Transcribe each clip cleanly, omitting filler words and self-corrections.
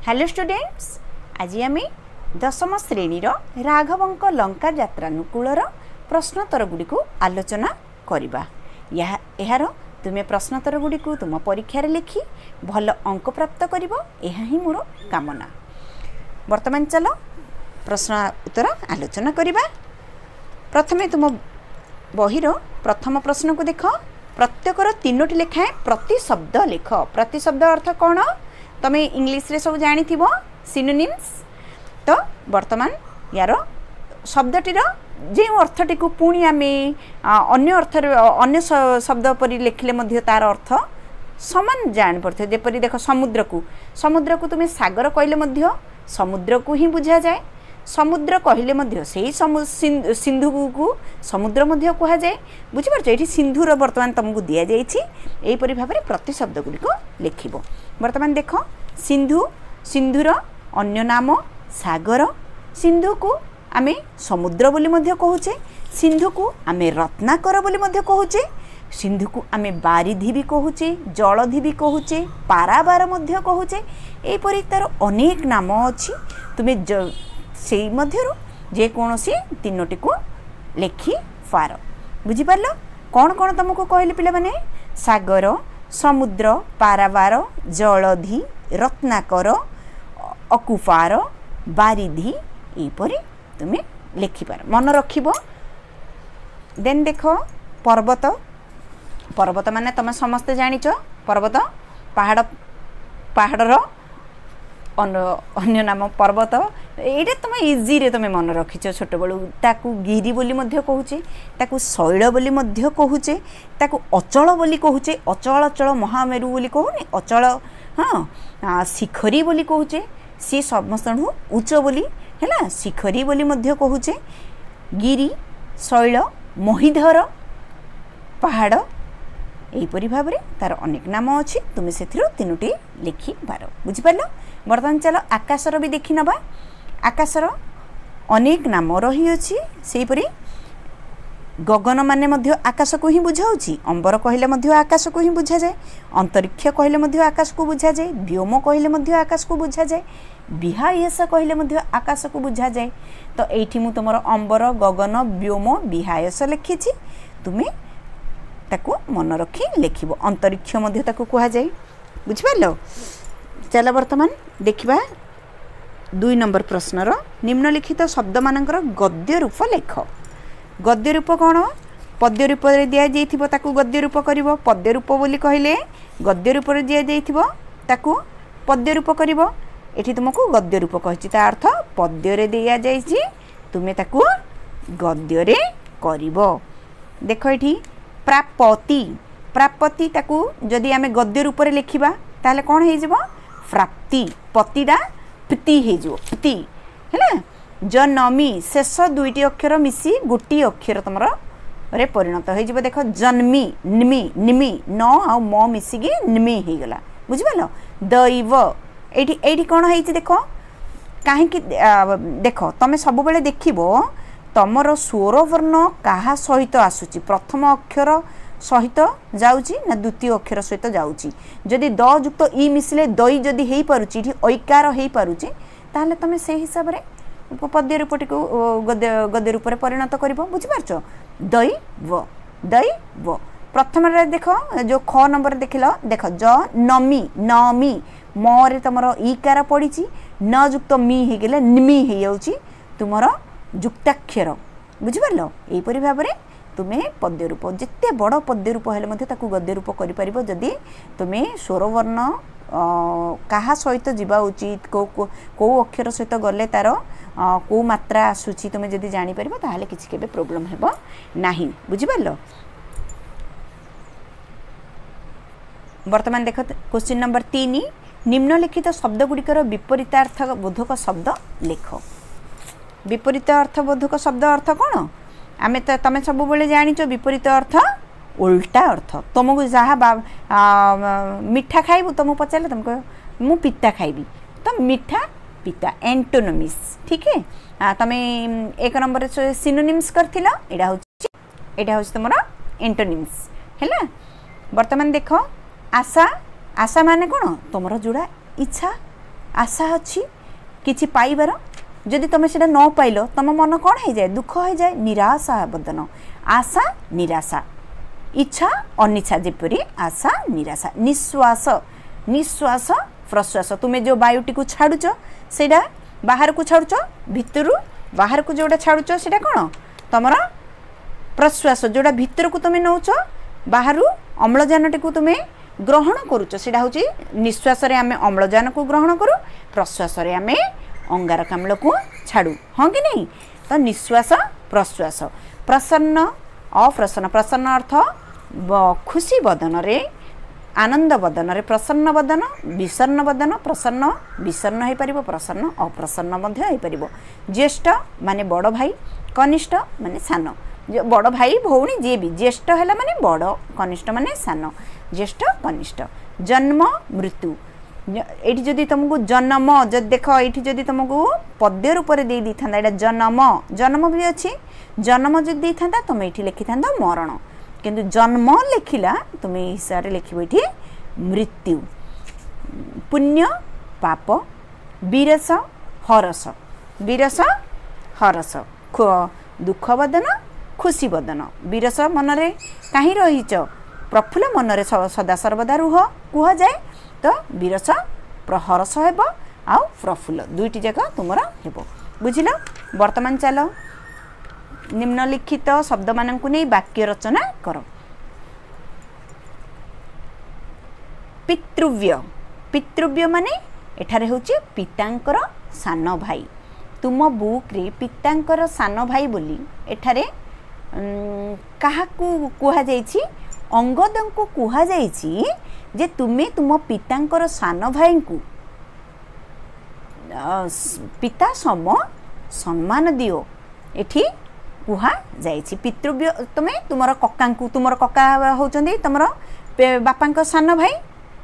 Hello students, आज आम दशम श्रेणीर राघवंक लंका जत्रानुकूलर प्रश्नोत्तर गुड़ी को आलोचना करवा। यार तुम्हें प्रश्नोत्तर गुड़ी को तुम परीक्षार लिखि भल अंक प्राप्त कर ही मोर कामना। वर्तमान चल प्रश्न उत्तर आलोचना करवा। प्रथमे तुम बहिर प्रथम प्रश्न को देख। प्रत्येकर तीनोटी लेखाएं प्रति शब्द लेख। प्रति शब्द अर्थ कौन तमें इंग्लिश रे सब जानी थी सिनोनिम्स। तो वर्तमान यार शब्दटीर जो अर्थटी को पुणी आम अन्य अर्थ अन्य शब्द पर लिखिले तार अर्थ समान जान पड़े। जेपरी देख समुद्र को तुम्हें सागर कहले समुद्र को ही बुझा जाए। समुद्र कहले से सिंधु को समुद्र कह जाए। बुझीपार ये सिंधुर वर्तमान तुमको दि जापरी भाव में प्रति शब्द गुड़िक लिख। वर्तमान देख सिंधु, सिंधुर अन्य नाम सागर। सिंधु को आमे समुद्र बोली कहूचे। सिंधु को आमे रत्नाकर बोली कहूचे। सिंधु को आमे बारिधि भी कहूचे, जलधि भी कहूचे, पाराबार कहूचे। एपरी तार अनेक नाम अच्छी। तुम्हें से मध्यरु जे कौनसी तीनोटी को लिखि पार। बुझीपार कौन कौन तुमको कहले पिला माने सागर, समुद्र, पाराबार, जलधि, रत्नाकर, अकुपार, बारिधि एपरी तुम्हें लिखिपार मन रखिबो। देन देख पर्वत। पर्वत माने तुम समस्ते जानिच पर्वत पहाड़, पहाड़र अन्य नाम पर्वत। ये तुम इजी रे तुम मन रखिच छोट बड़ू। ताकू गिरी बोली कहूचे, ताकू शैल बोली कहूचे, ताकू अचल बोली कहूचे। अचल अचल महामेरु बोली कहूनी अचल। हाँ शिखरी बोली कहूचे। सी समस्त उच्च बोली है शिखरी बोली कहूचे। गिरी, शैल, महिधर, पहाड़ यहीपरी भाव में तार अनेक नाम अच्छी। तुम्हें से तीनोटी लिखिपार। बुझीपार। बर्तमान चलो आकाशर भी देखी नवा। आकाशर अनेक नाम रही अच्छी। सेहीपरी गगन माने मध्य आकाश को ही बुझाऊँगी। अंबर कहले आकाश को ही बुझा जाए। अंतरिक्ष कहले आकाश को बुझा जाए। व्योम कहले आकाश को बुझा जाए। विहायस कहले आकाश को बुझा जाए। तो ये मुझ तुम अंबर, गगन, व्योम, विहायस लिखी। तुम्हें ताकू मन रखी लिख। अंतरिक्ष कह जाए। बुझिपार। चल वर्तमान देखा 2 नंबर प्रश्नर निम्नलिखित शब्द मानकर गद्य रूप लेख। गद्य रूप कौन? पद्य रूप दि जाइथिबो गद्य रूप करिवो। पद्य रूप बोली कहले गद्य रूप दि जाइथिबो ताकू पद्य रूप करिवो। एठी तुमको गद्य रूप कहिछि ता अर्थ पद्य रे दिया जाइछि, तुमे ताकू गद्य रे करिवो। देखो एठी प्राप्ति। प्राप्ति ताकू जदि आमे गद्य रूप रे लिखिबा ताले कोन हे जिवो? प्राप्ति। पतिडा प्ति हे जिवो। प्ति हैला। जनमी शेष दुईटी अक्षर मिसी गोटी अक्षर तुमर रे परिणत हो जिवो। देखो जन्मी, निमी, निमी न आ म मिसिकी निमी हे गला। बुझिपालो। दैव एठी एठी कोन हेछि देखो काहे कि देखो तमे सब बेले देखिबो तमर स्वर वर्ण काहा सहित आसुची। प्रथम अक्षर सहित जाउची ना द्वितीय अक्षर सहित जाउची। जदि द युक्त ई मिसले दई जदि हेई पारुची, एठी ऐकार हेई पारुची, ताहले तमे से हिसाब रे पद्य रूपटी को गद्य रूप में परिणत कर। बुझिपार। दैव, दैव। प्रथम देख जो ख नंबर देखिल देख ज नमी, नमी मरे तुम ईकार पड़ी। न युक्त मी हो गले निमी हो जाऊँगी तुमर युक्ताक्षर। बुझिपार। यहीपरी भाव में तुम्हें पद्य रूप जिते बड़ पद्य रूप हेले गद्य रूप कर जदि तुम्हें स्वरवर्ण कहा सहित जीवा उचित कौ अक्षर सहित गले तार कौ मात्रा आसूची तुम्हें जदि जापर ताहले किसी केबे प्रोब्लेम हेबो नाही। बुझिपार। वर्तमान देख क्वेश्चन नंबर 3 निम्नलिखित शब्द गुड़िकर विपरीतार्थ बोधक शब्द लेख। विपरीत अर्थ बोधक शब्द अर्थ कौन? आमे तो तमें सब बेले जानिच विपरीत अर्थ उल्टा अर्थ। तुमको जहाँ मिठा खाइबू तुमको पचारे तुम कह मु पिता खाइबी तो मिठा पिता एंटोनिम्स। ठीक है। तुम्हें 1 नंबर सिनोनिम्स करथिला एडा होछि तुमरा एंटोनिम्स हैला। वर्तमान देख आशा। आशा माने कौन? तुमरा जोड़ा इच्छा आशा अच्छी किछि पाइबार जदि तुम से न पाइल तुम मन कौन हो जाए दुख हो जाए निराशा बदन आशा निराशा इच्छा अनिच्छा जेपरी आशा निराशा निश्वास निश्वास प्रश्वास तुम्हें जो वायुटी को छाड़ुच से बाहर को छाड़ुच भितर बाहर को जोटा छाड़ुच से कौन तुम प्रश्वास जोटा भितर को तुम्हें नौच बाहर अम्लजान टी तुम्हें ग्रहण करुच से हूँ निश्वास आम अम्लजान को ग्रहण करूँ प्रश्वास आम अंगारकाम्ल को छाड़ू हाँ कि नहीं तो निश्वास प्रश्वास प्रसन्न अप्रसन्न प्रसन्न अर्थ खुशी बदन रे आनंद बदन रे प्रसन्न बदन विषन्न बदन प्रसन्न विषन्न हो पार प्रसन्न अप्रसन्न हो पार ज्येष्ठ माने बड़ भाई कनिष्ठ माने सान बड़ भाई भौणी जी भी ज्येष्ठ है माने बड़ कनिष्ठ माने सान ज्येष्ठ कनिष्ठ जन्म मृत्यु ये जदि तुमको जन्म जब देख ये जदि तुमको पद्य रूप से दे था यहाँ जन्म जन्म भी अच्छी जन्म जब दे था तुम ये लिखि था मरण किंतु जन्म लिखिला तुम हिसाब से लिख ये मृत्यु पुण्य पाप विरस हरस विरस हरस दुख बदन खुशी बदन विरस मनरे कहीं रहीच प्रफुल्ल मनरे सदा सर्वदा रुह कह जाए तो विरस हरस हेब आउ प्रफुल्ल दुईटी जाक तुम हेब बुझिल वर्तमान चल निम्नलिखित शब्द मानक नहीं वाक्य रचना कर पितृव्य पितृव्य माने एठारे होचे पितांकर सान भाई तुम बुक रे पितांकर सान भाई बोली एठारे काहाकू कुहा जाइछि अंगद को कुहा जाइछि जे तुमे तुम पितांकर सान भाई को पिता सम सम्मान दियो एठी कुहा जाइछि पितृव्य तुमे तुमर कक्का को तुमर कक्का होचंदी तुमर बापांक सान भाई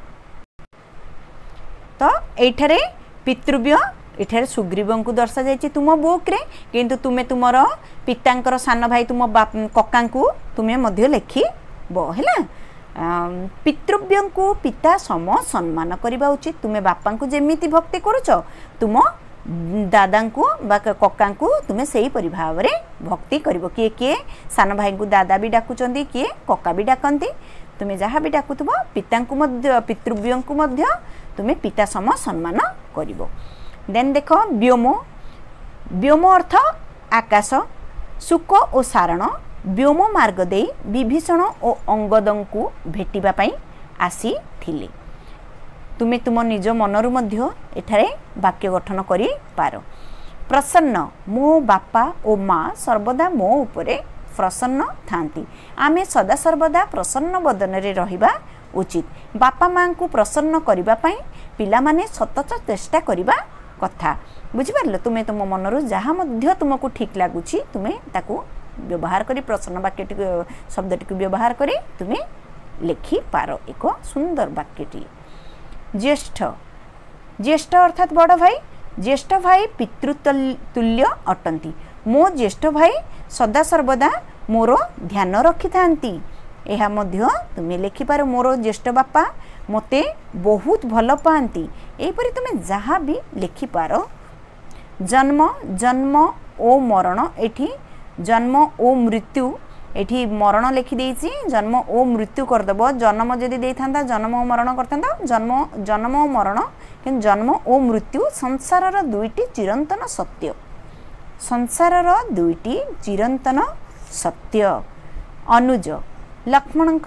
तो एठारे पितृव्य एठारे सुग्रीव को दर्शा जाइछि तुम बुक रे किंतु तुमे तुमर पितांकर सान भाई तुम कक्का को तुमे मध्य लेखि बो हैला पितृव्य को पिता सम सम्मान करबा उचित तुमे बापा को जेमिति भक्ति करूछ तुम दादा को बा कक्का को तुमे सही परि भाव रे भक्ति करिवो किए किए सान भाई को दादा भी डाकुचंदी किए कक्का भी डाकंती तुमे जहाँ भी डाकुथबो पिता को मध्य पितृव्य को मध्य तुमे पिता सम सम्मान करिवो देन देखो व्योम व्योम अर्थ आकाश सुक और सारण व्योम मार्ग दे विभीषण और अंगद को भेटिबा पई आसी थिले तुमे तुम निज मनरु मध्य एठारे वाक्य गठन करि पारो प्रसन्न मो बापा और माँ सर्वदा मो उपरे प्रसन्न थांती आमे सदा सर्वदा प्रसन्न बदन रे रहिबा उचित बापा माँ को प्रसन्न करबा पई पिला माने सतत चेष्टा करबा कथा बुझी पारल तुमे तुम मनरु जहाँ मध्य तुमको ठीक लागुछि तुमे ताकू व्यवहार करी प्रसन्न वाक्य शब्द टी व्यवहार करी तुमे लिखि पार एक सुंदर वाक्यटी ज्येष्ठ ज्येष्ठ अर्थात बड़ भाई ज्येष्ठ भाई पितृतुल्य अटंती मो ज्येष्ठ भाई सदा सर्वदा मोर ध्यान रखि थांती एहा मध्य तुमे लिखि पार मोर ज्येष्ठ बापा मते बहुत भल पाती एपरी तुमे जहाँ भी लिखि पार जन्म जन्म ओ मरण एठी जन्म ओ मृत्यु एठी मरण लिखि देछि जन्म ओ मृत्यु करदेव जन्म जदि दे था जन्म ओ मरण करता जन्म जन्म ओ मरण कि जन्म ओ मृत्यु संसार दुईटी चिरंतन सत्य संसार दुईटी चिरंतन सत्य अनुज लक्ष्मण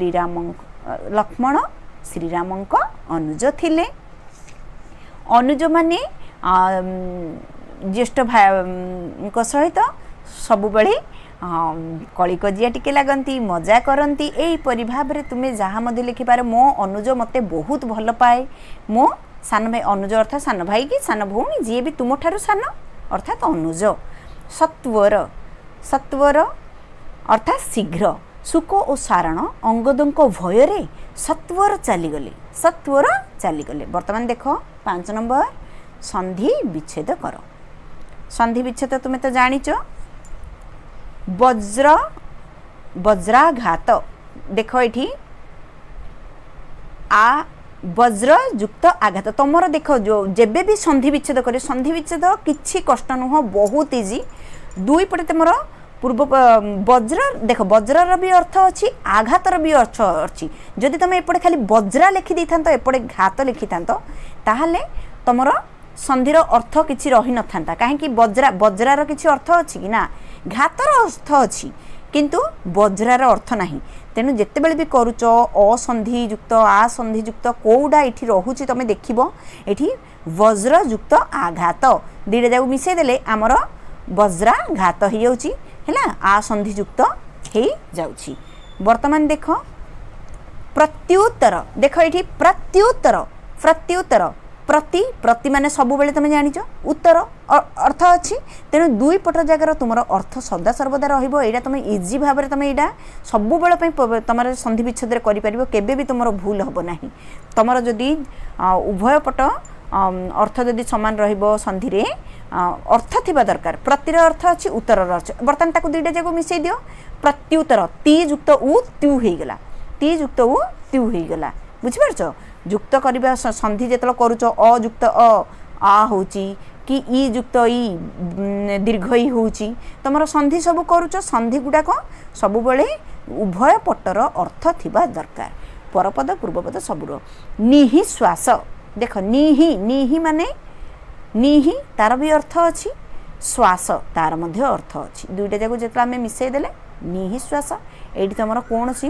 श्रीराम अनुज थिले अनुज माने ज्येष्ठ भाई सहित सबु बेले कली कजिया टिके लगती मजा करती यहीपरि भाव में तुम्हें जहाँ मध्य लिखिपार मो अनुज मते बहुत भल पाए मो सान भाई अनुज अर्थात सान भाई कि सान भौणी जी भी तुम ठारू सान अर्थात अनुज सत्वर सत्वर अर्थात शीघ्र सुक और सारण अंगदों भय रे सत्वर चलीगले वर्तमान देख 5 नंबर संधि विच्छेद कर संधि विच्छेद तुम्हें तो जानिच वज्राघात देख ये आ वज्र युक्त आघात तुमर देख जो जेबे भी संधि विच्छेद करे संधि विच्छेद किछि कष्ट नुह बहुत इजी दुई पटे तुमर पूर्व वज्र देख वज्रर भी अर्थ अच्छी आघातर भी अर्थ अच्छी जदि तुम एपटे खाली वज्रा लिखि दै थांतो एपटे घात लिखि थांतो ताहले तुमर संधिर अर्थ किछि रही न थांता काहे वज्रा वज्रार किछि अर्थ अच्छी कि ना घातर अर्थ अच्छी किंतु वज्रार अर्थ नाही तेणु जितेबले भी करुच असंधि युक्त आसंधि युक्त कौटा ये रोचे तुम देख ये वज्र युक्त आघात दुईटा जाक मिसई देले आमर वज्राघात हो जाऊँगा आसंधि युक्त हो जाऊँगी वर्तमान देख प्रत्युत्तर देख ये प्रत्युत्तर प्रत्युत्तर प्रति प्रति माने सबु बेले तुम जानिच उत्तर अर्थ अच्छी तेणु दुई पट जगार तुम अर्थ सदा सर्वदा रहिबो एटा तुम इजी भाव में तुम यहाँ सबु बेले तुम संधि विच्छेद केबे भी तुम भूल हम ना तुम जदि उभय पट अर्थ जदि सामान रहिबो संधि रे अर्थ थिबा दरकार प्रतिर अर्थ अच्छी उत्तर अर्थ बर्तमान ताको दुईटा जाक मिसई दियो प्रत्युत्तर ती युक्त उ त्यू हो गला ती युक्त उ त्यू हो गला बुझिपारछ युक्त करबा संधि जेतल करूच अयुक्त आ होची कि ई युक्त ई दीर्घ ई होची तुम संधि सब करूच संधि गुडाक सब बेले उभय पटर अर्थ थिबा दरकार परपद पूर्वपद सबुर निहि श्वास देख निहि निहि माने निहि तार भी अर्थ अच्छी श्वास तार मध्य अर्थ अच्छी दुईटा जाक जेतला आमे मिसई देले निहि श्वास एठी तुम कौन सी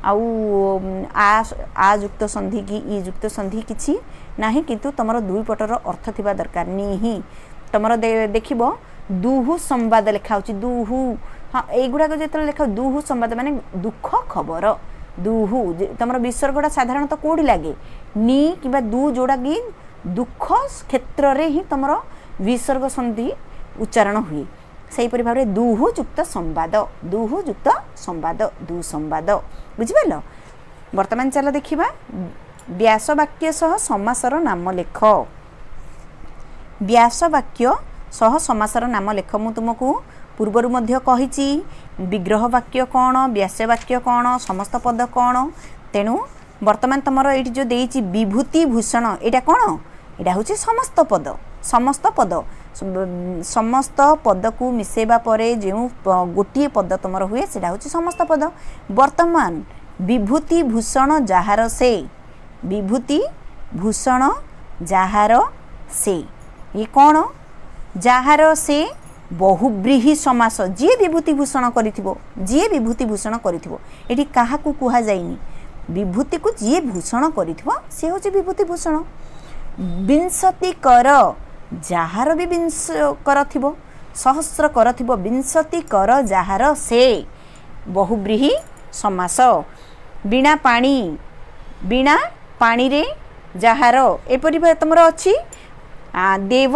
आ युक्त संधि कि ई युक्त संधि किछि नाही किंतु तुमर दुई पटर अर्थ थिबा दरकार निहि तुमर देखिबो दुहु संवाद लिखा होछि दुहु हाँ एगुड़ा जो लिखा दुहु संवाद माने दुख खबर दुहु तुमर विसर्गटा साधारणतः कोडी लागे नी किबा दु जोड़ा कि दुख क्षेत्र रे ही तुमर विसर्ग संधि उच्चारण हुए सेहीपरि भाव में दुहु युक्त संवाद दुहु युक्त संवाद दु संवाद बुझिपाल वर्तमान चल देखिबा व्यास वाक्य सह समासर नाम लेख व्यास वाक्य सह समासर नाम लेख मु तुमको पूर्वर मध्य कहिछि विग्रह वाक्य कौन व्यास वाक्य कौन समस्त पद कौन तेणु वर्तमान तुमर ये जो देइछि विभूति भूषण एटा कौन एटा होछि समस्त पद समस्त पद को मिसेबा परे जो गोटे पद तुमर हुए सेटा होछि समस्त पद वर्तमान विभूति भूषण जाहार से विभूति भूषण जाहार से ये कौन जाहार से बहुब्रीही समास जी विभूति भूषण करिथिबो जी विभूति भूषण करिथिबो एठी काहा को कुहा जाइनी विभूति को जी भूषण करिथिबो से होछि विभूति भूषण विंशति कर जाहार भी विंश कर थिबो सहस्र कर थिबो विंशति कर जाहार से बहुब्रीही समास बिना पानी रे जाहार एपरि तुमर अछि देव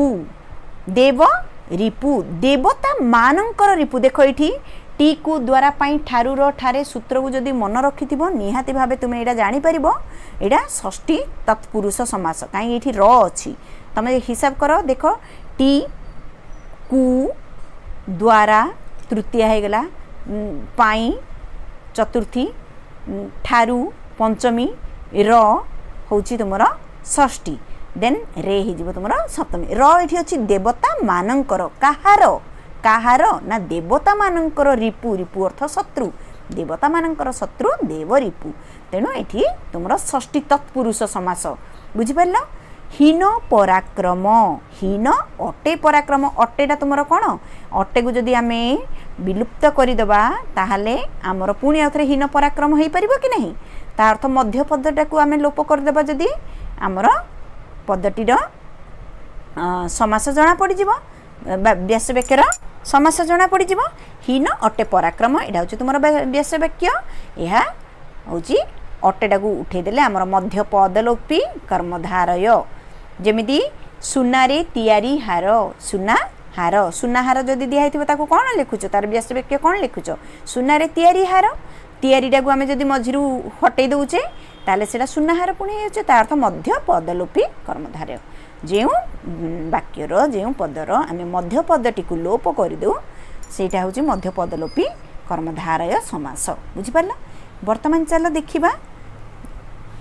रिपु देवता मानकर रिपु देख ये टी को द्वारा पाई ठारूर ठारे सूत्र को जदि मन रखि निहाती भाव तुम्हें यहाँ जापर यहाँ षष्ठी तत्पुरुष समास कहीं ये र अच्छी तुम हिसाब कर देख टी कु द्वारा तृतीय होगला पाई चतुर्थी ठारू पंचमी र होची तुमर षष्ठी देन रे हो तुम सप्तमी रि अच्छी देवता मानकर कहार ना देवता मानकर रिपु रिपु अर्थ शत्रु देवता मानकर शत्रु देव रिपु तेणु ये तुम षष्ठी तत्पुरुष समास बुझिपार हीन पराक्रम हीन अटे पराक्रम अटेटा तुम कौन अटे को जदि आम विलुप्त करदेबा ताहले आमर पुणी आउथरे हीन पराक्रम हो पार कि नहीं ता अर्थ मध्य पदटा को आम लोप करदेबा जदि आमर पदटीर समास जना पड़ व्यास वाक्यर समास जना पड़ हीन अटे पराक्रम यहाँ हूँ तुम व्यास वाक्य यह हूँ अटेटा को उठेदेले आमर मध्य पदलोपी कर्मधारय जमिति सुनारे तियारी हार सुना हार जदि दिखाई ताको कौन लिखुच तार व्यास वाक्य कौन लिखुच सुनारे तियारी हार तियारीटा को आम जदि मझिरू हटई दौचे ताले सेटा सुनाहार पुणी हो अर्थ मध्य पदलोपी कर्मधारय जो वाक्यर जो पदर आम मध्य पदटी को लोप करदे सेटा हूँ मध्य पदलोपी कर्मधारय समास बुझिपार वर्तमान चल देखा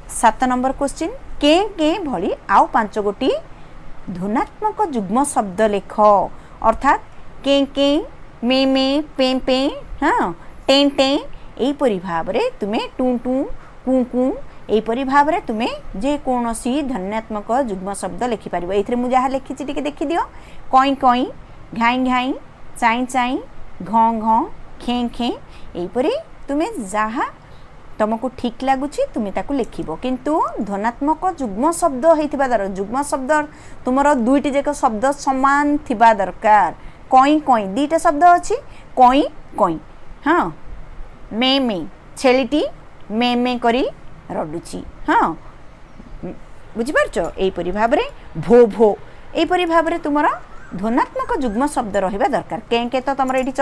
7 नंबर क्वेश्चन के भली आउ 5 गोटी ध्वनात्मक जुग्म शब्द लेख अर्थात के मे पे पे हाँ टें टें एपरी भाव में तुम्हें टू टू कू कू एपरी भाव में तुम्हें जेकोसी ध्वन्यात्मक जुग्म शब्द लिखिपार। ये मुझे लिखी देखी दियो कई कई घाई घाई चाई चाई घ घ खे खे एपरी तुम्हें जहाँ तुमको ठीक लगुच तुम्हें ताकू लिखिबो किंतु ध्वनात्मक जुग्म शब्द होइथिबा दरकार। जुग्म शब्द तुमर दुईटी जाक शब्द समान थिबा दरकार। कई कई दुईटा शब्द अच्छी कई कई हाँ मे छेलीटी मे करी रडुची हाँ बुझिपारछ। एपरी भाव में भो भो एपरी भाव में तुमर ध्वनात्मक जुग्म शब्द रहिबा दरकार। के तो तुमर एठी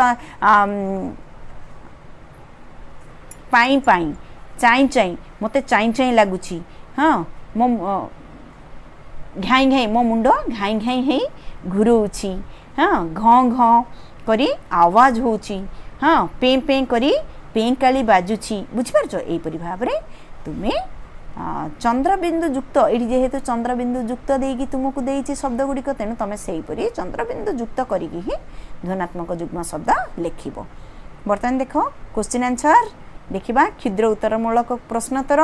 पाई पाई चाई चाई मते चाई चाई लगुची हाँ मो घाई घाई मो मुंड घाई घाई है घुरोची हाँ घ घ करी आवाज होची हाँ पे पे करी पेंकाली बाजुची बुझिपारछ। एपरी भाव में तुम्हें चंद्रबिंदु युक्त ये जेहेतु चंद्रबिंदु युक्त देकी तुमको देइछि शब्द गुड़िक तेणु तुम सेहीपरि चंद्रबिंदु युक्त करिकी ही ध्वनात्मक जुग्म शब्द लिखिबो। बर्तमान देख क्वेश्चन आंसर देखिबा क्षुद्र उत्तरमूलक प्रश्नोत्तर।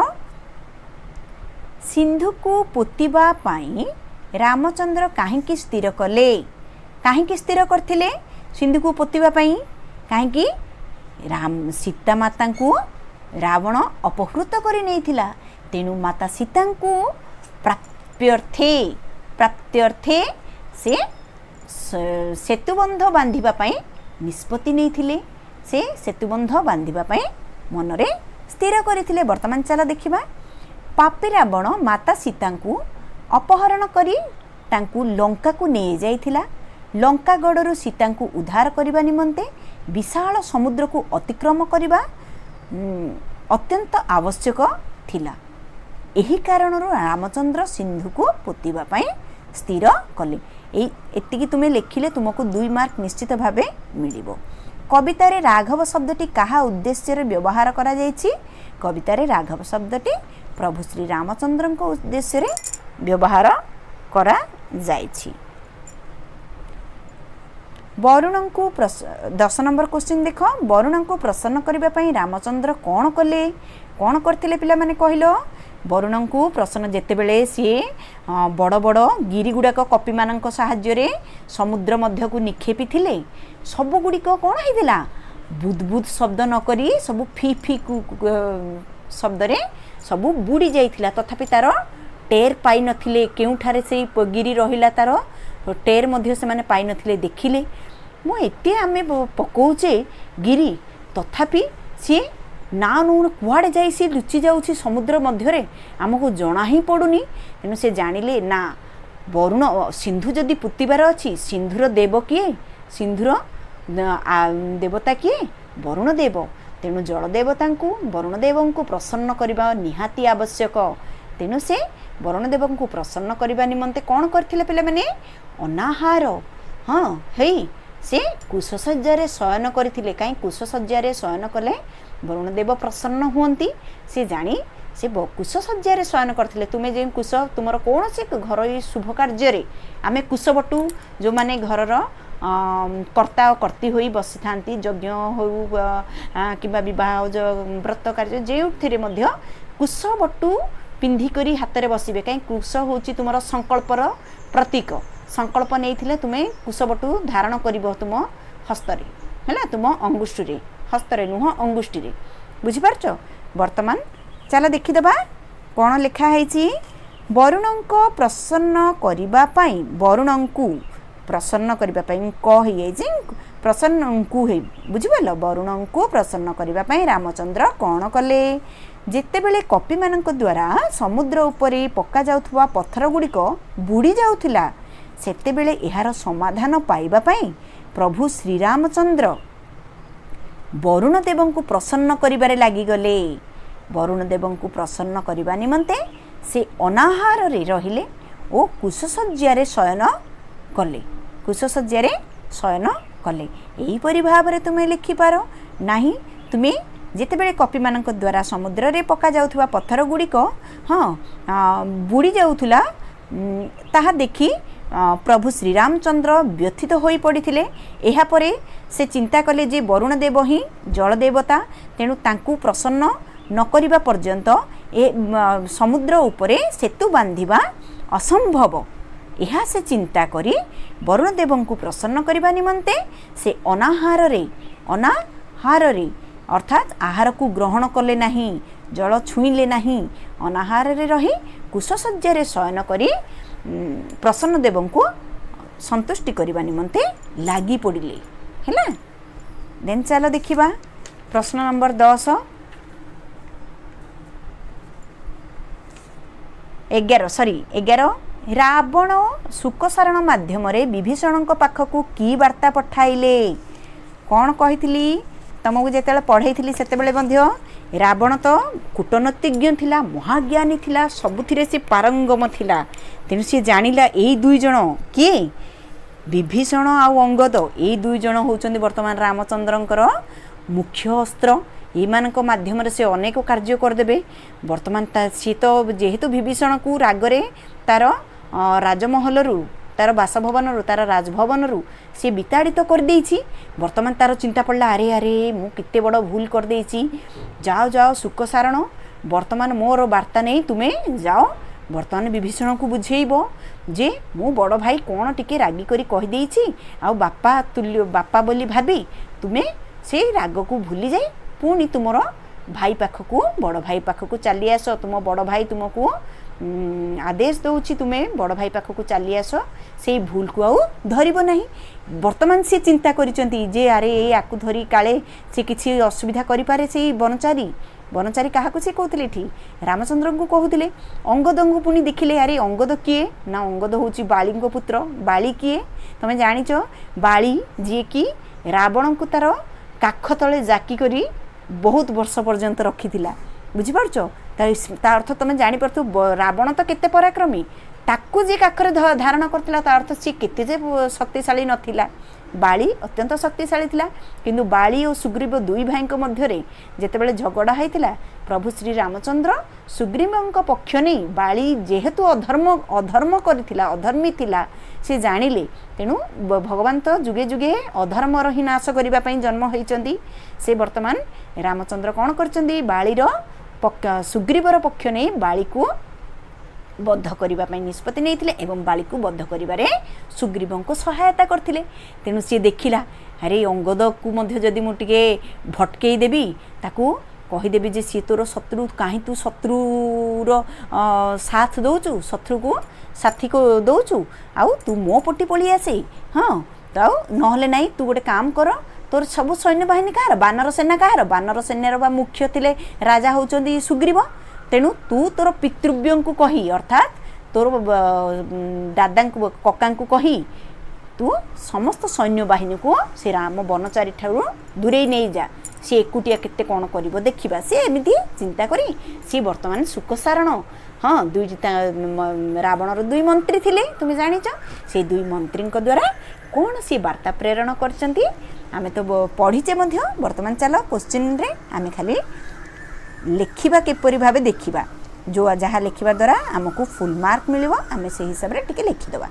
सिंधु को पोतिबा पाई रामचंद्र काहेकि स्थिर कले काहेकि स्थिर करथिले सिंधु को पोतिबा पाई काहेकि राम सीता माता को रावण अपहृत करि नैथिला तेणु माता सीता को प्राप्त्यर्थे से सेतुबंध बांधिबा पाई निष्पत्ति नैथिले से सेतुबंध बांधिबा पाई मनरे स्थिर करथिले। वर्तमान चला देखिबा पापी रावण माता सीता को अपहरण करी तांकू लंका को नहीं जाइथिला। लंका गड़रू सीता को उद्धार करने निमंते विशाल समुद्र को अतिक्रम करने अत्यंत आवश्यक थिला। एही कारणरू रामचंद्र सिंधु को पोतिबा पाई स्थिर कले। एतिकी तुम्हें लिखिले तुमको 2 मार्क निश्चित भावे मिलिबो। कवितारे राघव शब्दटी कहा उद्देश्य व्यवहार करा जायछि? कवितारे राघव शब्दटी प्रभु श्री रामचंद्र को उद्देश्य व्यवहार करा जायछि। वरुण को 10 नंबर क्वेश्चन देख वरुण को प्रसन्न करने पर रामचंद्र कौन कले कौन करथिले पिला माने कहिलो। वरुण को प्रसन्न जेते बेले सी बड़ बड़ गिरी गुड़ाक कपी मान साहाय्य समुद्र मध्य को निक्षेपी थिले सब गुड़िक कौन होइतिला बुदबुद शब्द नकरी सब फी फी शब्द रे सब बुड़ी जाइथिला तथापि तार टेर पाई नथिले केउठारे से गिरी रहिला तार टेर मध्य से माने पाई नथिले देखिले मो एते आमे पकोचे गिरी तथापि सी ना नून कुआड़े जाई सी लुचि जाउछि समुद्र मध्य रे आमको जना ही पड़ुनी तेणु से जानिले ना वरुण सिंधु जदि पुतिबार अछि सिंधुर देव किए सिंधुर देवता किए वरुण देव तेणु जल देवता को वरुण देव को प्रसन्न करबा निहाती आवश्यक तेणु से वरुण देव को प्रसन्न करबा निमंते कौन करथिले पिले माने अनाहार हाँ हे से कुशसज्जा शयन करथिले काई कुशसज्जा शयन कले वरुण देव प्रसन्न हुंती से जानी से कुशसज्जा शयन करथिले तुमे जे कुश तुमर कौन से घर शुभ कार्य आमे कुशबटू जो माने घरर कर्ता कर्ती होई बसी थांती यज्ञ हो किबा विवाह व्रत कार्य जेउथिरे मध्य कुशबटू पिंधिकरी हाथ में बसबे कहीं कुश हूँ तुम संकल्पर प्रतीक संकल्प नहीं तुम्हें कुशबटू धारण कर तुम हस्तरे है तुम अंगुष्ठी हस्तरे नुह अंगुष्ठी बुझिपारछ। वर्तमान चल देखीदबा कौन लिखाई वरुण को प्रसन्न करने वरुण को प्रसन्न करने कही प्रसन्न को बुझिपाल वरुण को प्रसन्न करने रामचंद्र कौन कले जेतेबेले कपी मानक द्वारा समुद्र उपरे पक्का जाउथुवा पत्थर गुड़िक बुड़ी जाउथिला सेतेबेले एहार समाधान पाइबा पई प्रभु श्री रामचंद्र वरुण देव को प्रसन्न करिबारे लागि गले। वरुण देव को प्रसन्न करबा निमंते से अनाहार रे रहिले ओ कुशसज्जा शयन कले कुशसज्जा शयन कले। एही परि भाव रे तुमे लिखि पारो नाही तुमे ଯେତେବେଳେ କପିମାନଙ୍କ ଦ୍ୱାରା ସମୁଦ୍ରରେ ପକାଯାଉଥିବା ପଥର ଗୁଡ଼ିକ ବୁଡ଼ି ଯାଉଥିଲା ତାହା ଦେଖି ପ୍ରଭୁ ଶ୍ରୀରାମଚନ୍ଦ୍ର ବ୍ୟଥିତ ହୋଇ ପଡ଼ିଥିଲେ। ଏହାପରେ ସେ ଚିନ୍ତା କଲେ ଯେ ବରୁଣ ଦେବ ହିଁ ଜଳ ଦେବତା, ତେଣୁ ତାଙ୍କୁ ପ୍ରସନ୍ନ ନ କରିବା ପର୍ଯ୍ୟନ୍ତ ଏ ସମୁଦ୍ର ଉପରେ ସେତୁ ବାନ୍ଧିବା ଅସମ୍ଭବ। ଏହା ସେ ଚିନ୍ତା କରି ବରୁଣ ଦେବଙ୍କୁ ପ୍ରସନ୍ନ କରିବା ନିମନ୍ତେ ସେ ଅନାହାରରେ ଅର୍ଥାତ୍ ଆହାରକୁ ଗ୍ରହଣ କଲେ ନାହିଁ, ଜଳ ଛୁଇଁଲେ ନାହିଁ, ଅନାହାରରେ ରହି କୁଶଶଯ୍ୟାରେ ଶୟନ କରି ପ୍ରସନ୍ନ ଦେବଙ୍କୁ ସନ୍ତୁଷ୍ଟି କରିବା ନିମନ୍ତେ ଲାଗି ପଡ଼ିଲେ। ହେଲା, ଦେନ୍ ଚାଲ ଦେଖିବା ପ୍ରଶ୍ନ ନମ୍ବର 10 11 ରାବଣ ଶୁକସାରଣ ମାଧ୍ୟମରେ ବିଭୀଷଣଙ୍କ ପାଖକୁ କି ବାର୍ତ୍ତା ପଠାଇଲେ? କ'ଣ କହିଥିଲି ତମକୁ ଯେତେବେଳେ ପଢ଼େଇଥିଲି ସେତେବେଳେ ମଧ୍ୟ ରାବଣ ତ କୂଟନୀତିଜ୍ଞ ଥିଲା, ମହାଜ୍ଞାନୀ ଥିଲା, ସବୁଥିରେ ସେ ପାରଙ୍ଗମ ଥିଲା। ତେଣୁ ସେ ଜାଣିଲା ଏଇ ଦୁଇ ଜଣ କିଏ, ବିଭୀଷଣ ଆଉ ଅଙ୍ଗଦ, ଏଇ ଦୁଇ ଜଣ ହେଉଛନ୍ତି ବର୍ତ୍ତମାନ ରାମଚନ୍ଦ୍ରଙ୍କର ମୁଖ୍ୟ ଅସ୍ତ୍ର। ଏମାନଙ୍କ ମାଧ୍ୟମରେ ସେ ଅନେକ କାର୍ଯ୍ୟ କରିଦେବେ। ବର୍ତ୍ତମାନ ସିଏ ତ ଯେହେତୁ ବିଭୀଷଣକୁ ରାଗରେ ତାର ରାଜମହଲରୁ, ତାର ବାସଭବନରୁ, ତାର ରାଜଭବନରୁ ସେ ବିତାଡ଼ିତ କରିଦେଇଛି। ବର୍ତ୍ତମାନ ତାର ଚିନ୍ତା ପଡ଼ିଲା, ଆରେ ମୁଁ କେତେ ବଡ଼ ଭୁଲ କରିଦେଇଛି। ଯାଅ ଶୁକସାରଣ, ବର୍ତ୍ତମାନ ମୋର ବାର୍ତ୍ତା ନେଇ ତୁମେ ଯାଅ, ବର୍ତ୍ତମାନ ବିଭୀଷଣକୁ ବୁଝେଇବ ଯେ ମୁଁ ବଡ଼ ଭାଇ କ'ଣ ଟିକେ ରାଗି କରି କହିଦେଇଛି, ଆଉ ବାପା ବୋଲି ଭାବି ତୁମେ ସେଇ ରାଗକୁ ଭୁଲି ଯାଇ ପୁଣି ତୁମର ଭାଇ ପାଖକୁ, ବଡ଼ ଭାଇ ପାଖକୁ ଚାଲି ଆସ। ତୁମ ବଡ଼ ଭାଇ ତୁମକୁ ଆଦେଶ ଦେଉଛି, ତୁମେ ବଡ଼ ଭାଇ ପାଖକୁ ଚାଲି ଆସ, ସେଇ ଭୁଲକୁ ଆଉ ଧରିବ ନାହିଁ। ବର୍ତ୍ତମାନ ସେ ଚିନ୍ତା କରିଛନ୍ତି ଯେ ଆରେ ୟାକୁ ଧରି କାଳେ ସେ କିଛି ଅସୁବିଧା କରିପାରେ। ସେଇ ବନଚାରୀ କାହାକୁ ସେ କହୁଥିଲେ ଏଠି? ରାମଚନ୍ଦ୍ରଙ୍କୁ କହୁଥିଲେ। ଅଙ୍ଗଦଙ୍କୁ ପୁଣି ଦେଖିଲେ, ଆରେ ଅଙ୍ଗଦ କିଏ ନା, ଅଙ୍ଗଦ ହେଉଛି ବାଳୀଙ୍କ ପୁତ୍ର। ବାଳୀ କିଏ ତମେ ଜାଣିଛ? ବାଳୀ ଯିଏକି ରାବଣଙ୍କୁ ତାର କାଖ ତଳେ ଜାକି କରି ବହୁତ ବର୍ଷ ପର୍ଯ୍ୟନ୍ତ ରଖିଥିଲା। ବୁଝିପାରୁଛ? ତା ଅର୍ଥ ତମେ ଜାଣିପାରୁଥିବ ରାବଣ ତ କେତେ ପରାକ୍ରମୀ, ତାକୁ ଯିଏ କାଖରେ ଧାରଣ କରିଥିଲା ତା ଅର୍ଥ ସିଏ କେତେ ଯେ ଶକ୍ତିଶାଳୀ ନଥିଲା। ବାଳୀ ଅତ୍ୟନ୍ତ ଶକ୍ତିଶାଳୀ ଥିଲା। କିନ୍ତୁ ବାଳୀ ଓ ସୁଗ୍ରୀବ ଦୁଇ ଭାଇଙ୍କ ମଧ୍ୟରେ ଯେତେବେଳେ ଝଗଡ଼ା ହୋଇଥିଲା, ପ୍ରଭୁ ଶ୍ରୀରାମଚନ୍ଦ୍ର ସୁଗ୍ରୀବଙ୍କ ପକ୍ଷ ନେଇ, ବାଳୀ ଯେହେତୁ ଅଧର୍ମ କରିଥିଲା, ଅଧର୍ମୀ ଥିଲା, ସେ ଜାଣିଲେ। ତେଣୁ ଭଗବାନ ତ ଯୁଗେ ଯୁଗେ ଅଧର୍ମର ହିଁ ନାଶ କରିବା ପାଇଁ ଜନ୍ମ ହୋଇଛନ୍ତି। ସେ ବର୍ତ୍ତମାନ ରାମଚନ୍ଦ୍ର କ'ଣ କରିଛନ୍ତି? ସୁଗ୍ରୀବର ପକ୍ଷ ନେଇ ବାଳୀକୁ ବଦ୍ଧ କରିବା ପାଇଁ ନିଷ୍ପତ୍ତି ନେଇଥିଲେ ଏବଂ ବାଳୀକୁ ବଦ୍ଧ କରିବାରେ ସୁଗ୍ରୀବଙ୍କୁ ସହାୟତା କରିଥିଲେ। ତେଣୁ ସିଏ ଦେଖିଲା, ଆରେ ଅଙ୍ଗଦକୁ ମଧ୍ୟ ଯଦି ମୁଁ ଟିକେ ଭଟକେଇ ଦେବି, ତାକୁ କହିଦେବି ଯେ ସିଏ ତୋର ଶତ୍ରୁ, କାହିଁ ତୁ ଶତ୍ରୁର ସାଥ ଦେଉଛୁ, ଶତ୍ରୁକୁ ସାଥୀକୁ ଦେଉଛୁ, ଆଉ ତୁ ମୋ ପଟି ପଳେଇ ଆସେ। ଆଉ ନହେଲେ ନାହିଁ, ତୁ ଗୋଟେ କାମ କର, ତୋର ସବୁ ସୈନ୍ୟବାହିନୀ କାହାର? ବାନର ସେନା କାହାର? ବାନର ସେନାର ବା ମୁଖ୍ୟ ଥିଲେ ରାଜା ହେଉଛନ୍ତି ସୁଗ୍ରୀବ। ତେଣୁ ତୁ ତୋର ପିତୃବ୍ୟଙ୍କୁ କହି, ଅର୍ଥାତ୍ ତୋର ଦାଦାଙ୍କୁ, କକାଙ୍କୁ କହି ତୁ ସମସ୍ତ ସୈନ୍ୟବାହିନୀକୁ ସେ ରାମ ବନଚାରୀ ଠାରୁ ଦୂରେଇ ନେଇଯା। ସେ ଏକୁଟିଆ କେତେ କ'ଣ କରିବ ଦେଖିବା। ସେ ଏମିତି ଚିନ୍ତା କରି ସେ ବର୍ତ୍ତମାନ ଶୁକସାରଣ, ରାବଣର ଦୁଇ ମନ୍ତ୍ରୀ ଥିଲେ, ତୁମେ ଜାଣିଛ। ସେ ଦୁଇ ମନ୍ତ୍ରୀଙ୍କ ଦ୍ୱାରା କ'ଣ ସେ ବାର୍ତ୍ତା ପ୍ରେରଣ କରିଛନ୍ତି ଆମେ ତ ପଢ଼ିଛେ ମଧ୍ୟ। ବର୍ତ୍ତମାନ ଚାଲ କୋଶ୍ଚିନ୍ରେ ଆମେ ଖାଲି ଲେଖିବା କିପରି ଭାବେ ଦେଖିବା। ଯାହା ଲେଖିବା ଦ୍ୱାରା ଆମକୁ ଫୁଲ୍ ମାର୍କ ମିଳିବ, ଆମେ ସେହି ହିସାବରେ ଟିକେ ଲେଖିଦେବା।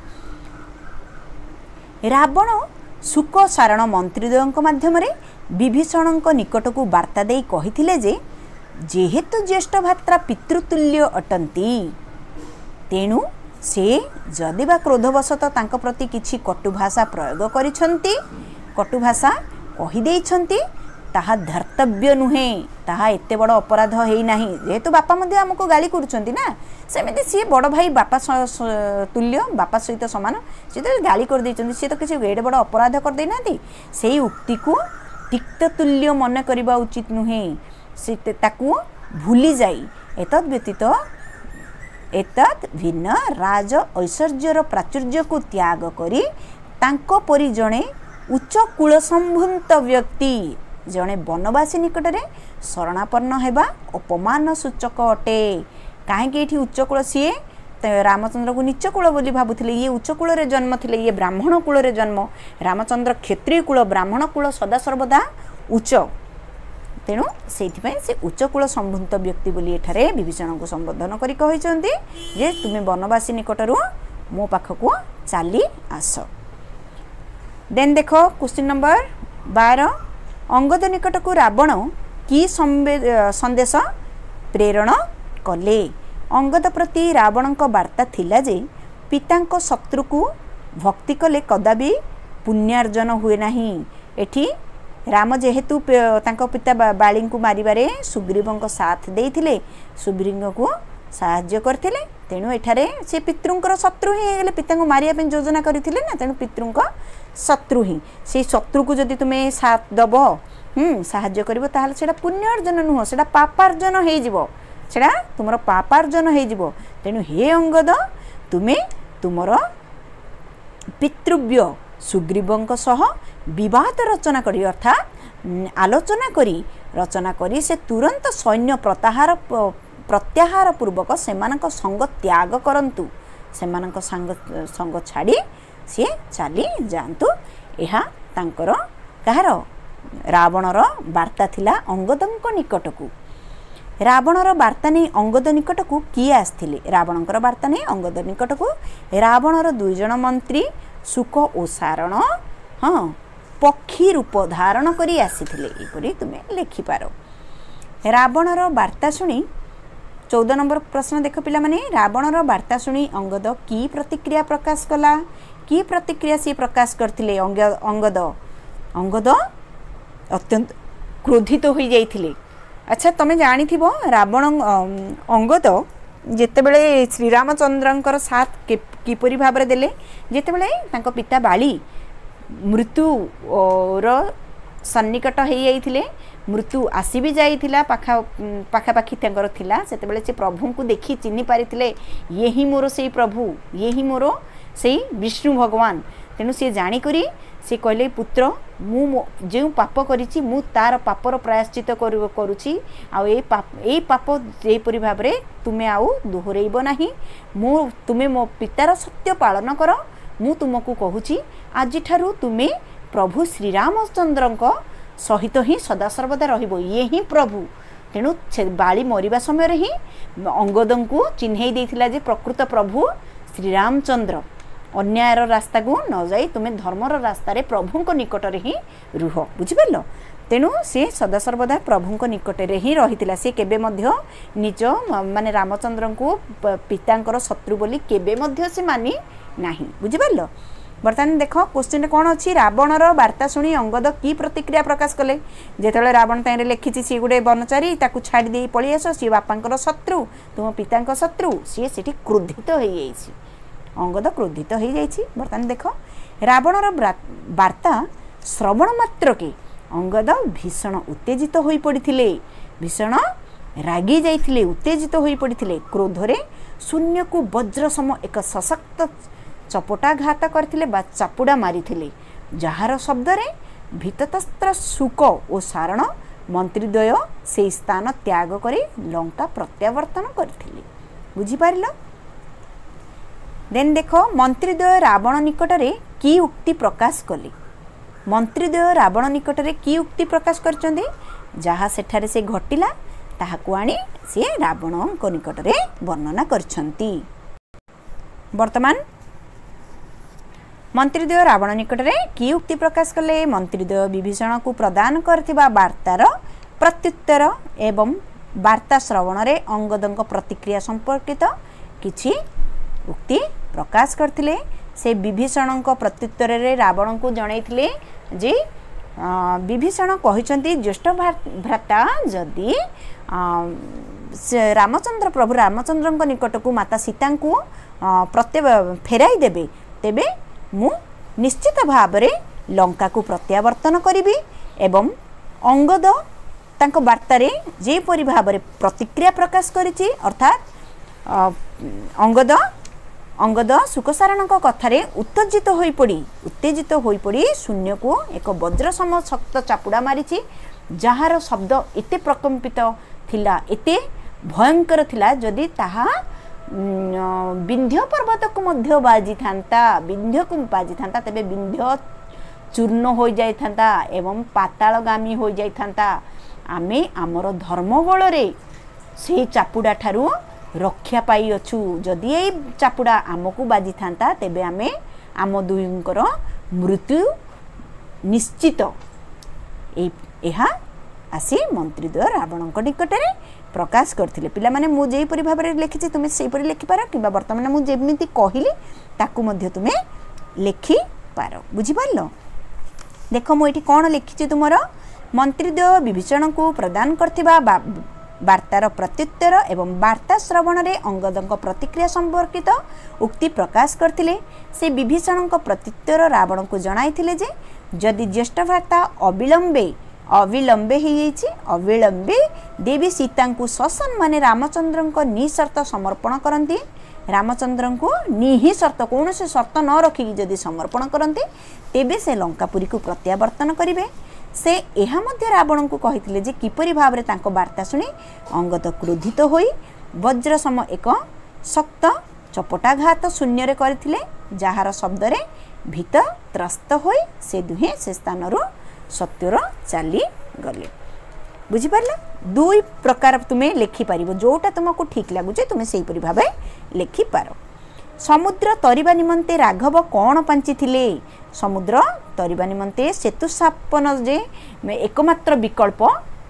ରାବଣ ଶୁକସାରଣ ମନ୍ତ୍ରୀଦ୍ୱୟଙ୍କ ମାଧ୍ୟମରେ ବିଭୀଷଣଙ୍କ ନିକଟକୁ ବାର୍ତ୍ତା ଦେଇ କହିଥିଲେ ଯେ ଯେହେତୁ ଜ୍ୟେଷ୍ଠ ଭାତ୍ରା ପିତୃତୁଲ୍ୟ ଅଟନ୍ତି, ତେଣୁ ସେ ଯଦି ବା କ୍ରୋଧବଶତଃ ତାଙ୍କ ପ୍ରତି କିଛି କଟୁଭାଷା ପ୍ରୟୋଗ କରିଛନ୍ତି, କଟୁଭାଷା କହିଦେଇଛନ୍ତି, ତାହା ଧର୍ତ୍ତବ୍ୟ ନୁହେଁ, ତାହା ଏତେ ବଡ଼ ଅପରାଧ ହେଇନାହିଁ। ଯେହେତୁ ବାପା ମଧ୍ୟ ଆମକୁ ଗାଳି କରୁଛନ୍ତି ନା, ସେମିତି ସିଏ ବଡ଼ ଭାଇ ବାପା ତୁଲ୍ୟ, ବାପା ସହିତ ସମାନ, ସିଏ ତ ଗାଳି କରିଦେଇଛନ୍ତି, ସିଏ ତ କିଛି ଏଡ଼େ ବଡ଼ ଅପରାଧ କରିଦେଇନାହାନ୍ତି। ସେଇ ଉକ୍ତିକୁ ତିକ୍ତତୁଲ୍ୟ ମନେ କରିବା ଉଚିତ ନୁହେଁ। ସେ ତାକୁ ଭୁଲି ଯାଇ ଏତଦ୍ ବ୍ୟତୀତ ଏତଦ୍ ଭିନ୍ନ ରାଜ ଐଶ୍ୱର୍ଯ୍ୟର ପ୍ରାଚୁର୍ଯ୍ୟକୁ ତ୍ୟାଗ କରି ତାଙ୍କ ପରି ଜଣେ ଉଚ୍ଚ କୂଳ ସମ୍ଭୂତ ବ୍ୟକ୍ତି, ଜଣେ ବନବାସୀ ନିକଟରେ ଶରଣାପନ୍ନ ହେବା ଅପମାନ ସୂଚକ ଅଟେ। କାହିଁକି ଏଠି ଉଚ୍ଚକୂଳ? ସିଏ ରାମଚନ୍ଦ୍ରକୁ ନିଚ କୂଳ ବୋଲି ଭାବୁଥିଲେ, ଇଏ ଉଚ୍ଚ କୂଳରେ ଜନ୍ମ ଥିଲେ, ଇଏ ବ୍ରାହ୍ମଣ କୂଳରେ ଜନ୍ମ। ରାମଚନ୍ଦ୍ର କ୍ଷତ୍ରିୟ କୂଳ, ବ୍ରାହ୍ମଣ କୂଳ ସଦାସର୍ବଦା ଉଚ୍ଚ। तेणु से उच्चकूल संभूत व्यक्ति बोली एठारे विभीषण को संबोधन करी कहिसंती जे तुमे वनवासी निकटरू मो पाखकू चली आस। देन देखो क्वेश्चन नंबर 12 अंगद निकट को रावण की संदेश प्रेरण कले। अंगद प्रति रावण वार्ता थिला जे पिता शत्रु को भक्ति कले कदापि पुण्यार्जन हुए नहीं। एठी राम जेहेतु तांको पिता बाली को मारिबारे सुग्रीव साथ देइथिले सुग्रीव को साहाय्य करथिले तेणु एठारे से पितृंकर शत्रु ही हेले पिता को मारिया पे योजना करथिले ना तेणु पितृंक शत्रु ही से शत्रु को जदि तुमे साथ दब साहाय्य करिवो ताहाले सेडा पुण्यार्जन नुह सेडा पापार्जन हे जिवो सेडा तुमरो पापार्जन हे जिवो। तेणु हे अंगद तुमे तुमरो पितृव्य सुग्रीवंक सह विवाद रचना करी अर्थात आलोचना करी रचना करी से तुरंत सैन्य प्रत्याहार पूर्वक सेमानक संग त्याग करंतु सेमानक संग छाड़ी सी चली जातु। यह तांकर कहार रावणर वार्ता थिला अंगदंक निकटकू। रावणर वार्ता नहीं अंगद निकटकू किए आसथिले रावणकर वार्ता नहीं अंगद निकटकू रावणर 2 जन मंत्री सुख और सारण हाँ पक्षी रूप धारण करी आसीथिले एपरी तुमे लिखि पारो। रावणर वार्ता शुणी 14 नंबर प्रश्न देख पिला माने रावणर वार्ता शुणी अंगद की प्रतिक्रिया प्रकाश कला की प्रतिक्रिया सी प्रकाश करथिले अंगद अंगद अत्यंत क्रोधित हो जाइथिले। अच्छा तमे जानी थिबो रावण अंगद जेतेबेले श्रीरामचंद्रंकर साथ किपरि भाबरे देले जेतेबेले तांको पिता बाली मृत्युर सन्निकट हो जाइथिले मृत्यु आसी भी जाइथिला पाखापाखि तांकर थिला सेतेबेले से प्रभु को देखि चिन्हि पारिथिले ये ही मोर से प्रभु ये ही मोर से विष्णु भगवान। तेणु सी जाणी करी से कहले पुत्र मु जो पाप करिछि मु तार पापर प्रायश्चित करुछि आ ए पाप जेपरि भाबरे तुमे आउ दोहरेइबो नाही मु तुमे मो पितार सत्य पालन कर मु तुमको कहूछि आज ठारू तुमे प्रभु श्रीरामचंद्रंक सहित ही सदा सर्वदा रहिबो ये ही प्रभु। तेणु बाली मरिबा समय ही अंगदं को चिन्हई देइथिला जे प्रकृत प्रभु श्रीरामचंद्र अन्यायर रास्ता को न जाई तुमे धर्मर रास्ता रे प्रभुंक निकट रे ही रुह बुझिपारलो। तेणु से सदा सर्वदा प्रभुंक निकट रे ही रहितिला से केबे मध्य निज माने रामचंद्र को पितांकर शत्रु बोली केबे मध्य से मानी नाही बुझिपारलो। बर्तमान देख क्वेश्चन कौन अच्छी रावणर वार्ता शुणी अंगद की प्रतिक्रिया प्रकाश कले जेतेबेले रावण ताईरे लिखिछि सी गुडे बनचारी ताकू छाड़ी दे पळि आस सी बापांकर शत्रु तुम पितांक शत्रु सी सेठी क्रोधित हो जाइछि अंगद क्रोधित हो जाइछि। बर्तमान देख रावणर वार्ता श्रवण मात्र के अंगद भीषण उत्तेजित होई पड़िथिले भीषण रागी जाइथिले उत्तेजित होई पड़िथिले क्रोधरे शून्य को वज्र सम एक सशक्त चपटाघात करथिले बा चापुड़ा मारिथिले जहार शब्द रे भीततस्त्र सुक और सारण मंत्रीद्वय से स्थान त्याग करी लंका प्रत्यावर्तन करथिले बुझी पारिलो। देन देखो मंत्रीद्वय रावण निकट रे की उक्ति प्रकाश कले मंत्रीद्वय रावण निकट रे की उक्ति प्रकाश करचंदी जहा सेठारे से घटिला ताहाकु आनी से रावण को निकट रे वर्णना करछंती। वर्तमान मंत्रीद्वय रावण निकट रे की उक्ति प्रकाश कले मंत्रीद्वय विभीषण को प्रदान करथिबा वार्तार प्रत्युत्तर एवं वार्ता श्रवण रे अंगदंक प्रतिक्रिया संपर्कित किछि उक्ति प्रकाश करथिले। से विभीषण प्रत्युत्तर रे रावण को जनैथिले जे विभीषण कहिसंती ज्येष्ठ भ्राता जदि रामचंद्र प्रभु रामचंद्र निकट को माता सीता को फेराई देबे तेबे मु निश्चित भावरे लंका को प्रत्यावर्तन करिबी एवं अंगद तांको वार्तारे जेपरि भावरे प्रतिक्रिया प्रकाश करिछि अर्थात अंगद सुखसारण कथारे उत्तेजित होई पड़ी शून्य को एक वज्र सम शक्त चापुड़ा मारिछि जहार शब्द एते प्रकंपित थिला एते भयंकर थिला जदि ताहा विंध्य पर्वत को मध्य बाजी थांता विंध्य को बाजी थांता तेबे विंध्य चूर्ण हो जाई थांता एवं पातालगामी हो जाई थांता आमे आमर धर्मबल से चापुड़ा ठारू रक्षा पाई अछु जदि ए चापुड़ा आमको बाजी थांता तेबे आमे आम दुईंकर मृत्यु निश्चित एहा आसी मंत्रीद्वय रावण निकट में प्रकाश करथिले। पिला माने मु जेपरि भाव में लिखी तुम्हें सेपरि लिखिपार कि बर्तमान मुझे कहली ताकू मध्य तुम्हें लिखिपार बुझिपार। देख मुझे कौन लिखी तुमर मंत्रीद्वय विभीषण को प्रदान करथिबा वार्तार प्रत्युत्तर एवं वार्ता श्रवण रे अंगदଙ୍କ प्रतिक्रिया संपर्कित उक्ति प्रकाश करथिले। से विभीषण प्रत्युत्तर रावण को जणाइथिले जे जदि ज्येष्ठ भ्राता अविलंबे देवी सीता को ससम्माने रामचंद्र को निशर्त समर्पण करती रामचंद्र को निशर्त कौन से शर्त न रखिकी जदि समर्पण करते तेबे से लंकापुरी को प्रत्यावर्तन करेंगे। से एहा मध्य रावण को कहिथिले जे किपरि भाव रे तांको वार्ता सुनी अंगद क्रोधित होई वज्र सम एक शक्त चपटाघात शून्य रे करथिले जहार शब्द रे भीत त्रस्त होई से दुहे से स्थान रो सत्यर चली गले। बुझी पारला दुई प्रकार तुम्हें लिखि पारिबो जोटा तुमको ठीक लागुचे तुम्हें सेही परि भाबे लिखि पारो। समुद्र तरिबा निमंते राघव कौन पांची थिले समुद्र तरिबा निमंते सेतु स्थापन जे एकमात्र विकल्प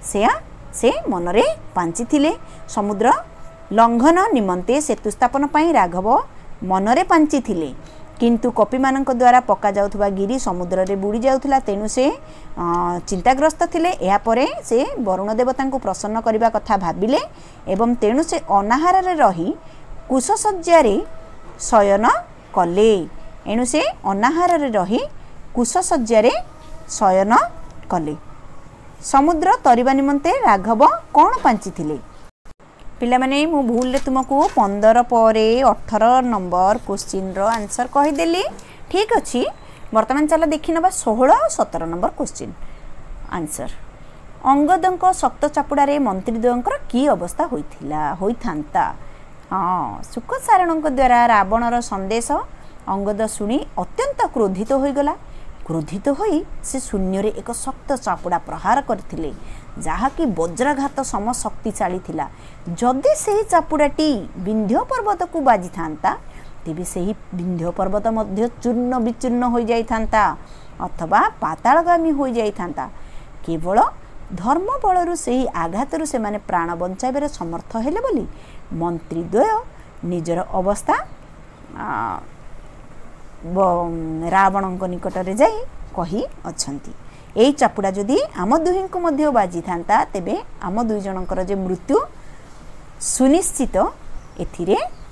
से मनरे पांची थिले। समुद्र लंघन निमंते सेतु स्थापन पाई राघव मनरे पांची थिले किंतु कपि मानक द्वारा पका जाउथबा गिरी समुद्र रे बुड़ी जाउथला तेनु से चिंताग्रस्त थिले। एहा परे से वरुण देवता को प्रसन्न करिबा कथा भाबिले एवं तेनु से अनाहार रे रही कुशसज्जा रे शयन कले। एणु से अनाहार रे रही कुशसज्जा रे शयन कले। समुद्र तरिबा निमंते राघव कौन पांची थिले पिला माने मु भूल रे तुमको 15 परे 18 नंबर क्वेश्चन रो आंसर कहि देली ठीक अछि। वर्तमान चला देखि नबा 16 17 नंबर क्वेश्चन आंसर। अंगदंक शक्त चापुड़ा रे मंत्रीद्वयंकर की अवस्था होइथिला होइथांता। हाँ सुख सारण द्वारा रावणर संदेश अंगद शुणी अत्यंत क्रोधित होइगला। क्रोधित होई से शून्य रे एक शक्त चापुड़ा प्रहार करथिले जहाँकि वज्राघात सम शक्तिशाली थिला। जदि से चापुड़ाटी विंध्य पर्वत को बाजी थांता तेबे सेही विंध्य पर्वत मध्य चूर्ण विचूर्ण हो जाई थांता अथवा पातालगामी हो जाई थांता। केवल धर्म बलरु सेही आघातरु से माने प्राण बंचाइबारे समर्थ हेले बोली मंत्रीद्वय निजर अवस्था रावण निकट रे जाई कही अछंती। एई चापुड़ा जदि आम दुही को मध्य बाजी थांता तेबे आम दुई जनकर जे मृत्यु सुनिश्चित एथिरे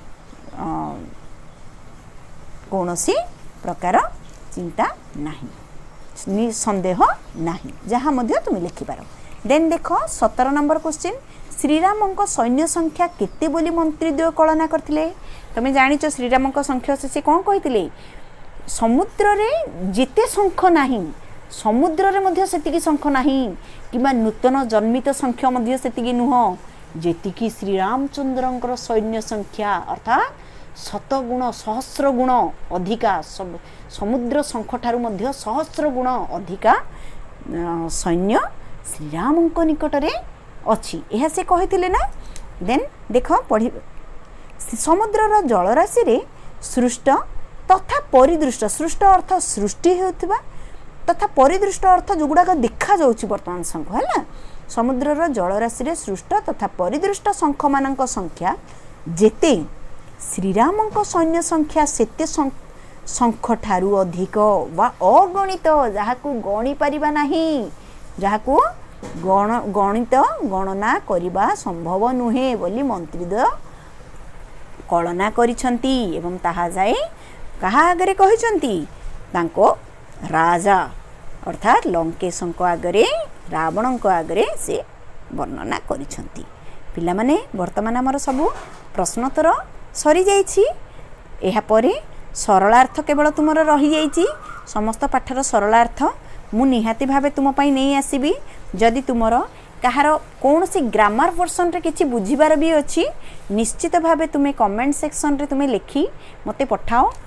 कौनसी प्रकार चिंता नहीं संदेह नहीं जहाँ मध्य तुम लिखिपार। देन देख 17 नंबर क्वेश्चन श्रीराम सैन्य संख्या केते बोली मंत्रीद्वय कलना करथिले। तुम जानिच श्रीराम संख्या से कौन कहिथिले समुद्र रे जेते शंख नाही समुद्र रे मध्य सेतिकी शंख नाही किबा नूतन जन्मित संख्या मध्य सेतिकी नुह जेतिकी श्रीरामचंद्रंकर सैन्य संख्या अर्थात 100 गुण सहस्र गुण अधिका समुद्र शंख ठारू मध्य सहस्र गुण अधिका सैन्य श्रीराम निकट रे अछि एहा से कहिथिले ना। देन देख पढ़ी समुद्रर जलराशि रे सृष्ट तथा परिदृष्ट सृष्ट अर्थ सृष्टि होउथिबा तथा परिदृष्ट अर्थ जोगुड़ाक देखा जाउछि वर्तमान शंख है। समुद्रर जलराशि रे सृष्ट तथा परिदृष्ट शंख मानक संख्या जेते श्रीराम सैन्य संख्या सेते शंख ठारू अधिक वा अगणित जहाकू गणी पारिबा नाही जहाकू गणित गणना करिबा संभव नुहे बोली मंत्रीद्वय कलना करिसंती एवं ताहा जाए कहा आगरे कहिसंती तांको राजा अर्थात लंकेशंक आगरे रावणंक आगरे से वर्णना करिसंती। पिला माने वर्तमान हमर सब प्रश्नोत्तर सरी जाइछि। एहा परे सरलार्थ केवल तुमर रही जाइछि। समस्त पाठर सरलार्थ मु निहाती भावे तुम पई नै आसीबी। जदि तुमर कहार कौन सी ग्रामर पोर्शन रे किछि बुझिबार भी अछि निश्चित भावे तुमे कमेंट सेक्शन रे तुमे लिखि मते पठाओ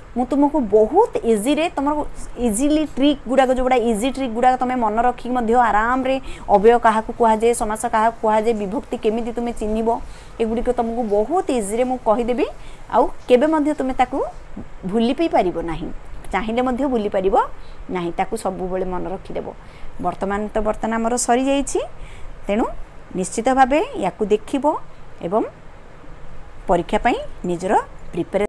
मु तुमको बहुत इजी रे तुम इजिली ट्रिक गुड़ाक जो गुड़ा इजी ट्रिक गुड़ाक तुम मन रखी आराम रे अव्यय क्या कहुए समास क्या कहुए विभक्ति केमी तुम चिन्ह एगुड़िक तुमको बहुत इजी रे मुझे कहीदेवी आउ केबे तुम ताकू भूली पी पार ना चाहिए भूली पार ना ताकू सब मन रखीदेव वर्तमान तो बर्तमान आमर सरी जाइए तेणु निश्चित भाव या देखिब एवं परीक्षा निजर प्रिपेयर